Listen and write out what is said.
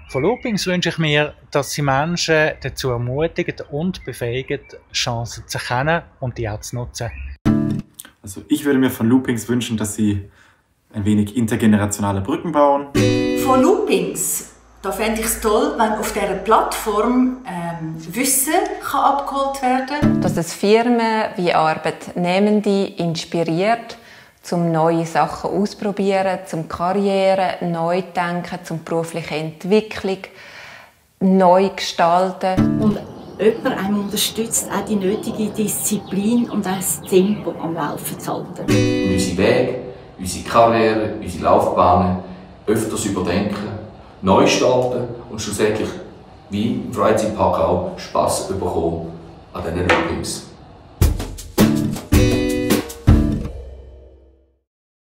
Von Loopings wünsche ich mir, dass sie Menschen dazu ermutigen und befähigen, Chancen zu erkennen und die auch zu nutzen. Also ich würde mir von Loopings wünschen, dass sie ein wenig intergenerationale Brücken bauen. Von Loopings, da fände ich es toll, wenn auf dieser Plattform Wissen abgeholt werden kann. Dass es Firmen wie Arbeitnehmende inspiriert, zum neue Sachen ausprobieren, zum Karriere neu denken, zum berufliche Entwicklung neu gestalten. Und jemand einem unterstützt, auch die nötige Disziplin und auch das Tempo am Laufen zu halten. Unsere Wege, unsere Karriere, unsere Laufbahnen öfters überdenken, neu starten und schlussendlich, wie im Freizeitpark auch, Spass bekommen an diesen Loopings.